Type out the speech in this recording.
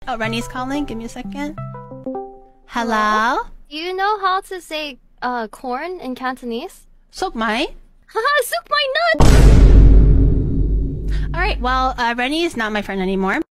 Oh, Rennie's calling. Give me a second. Hello? Do you know how to say corn in Cantonese? Sok mai? Haha, suck my nuts! Alright, well, Rennie is not my friend anymore.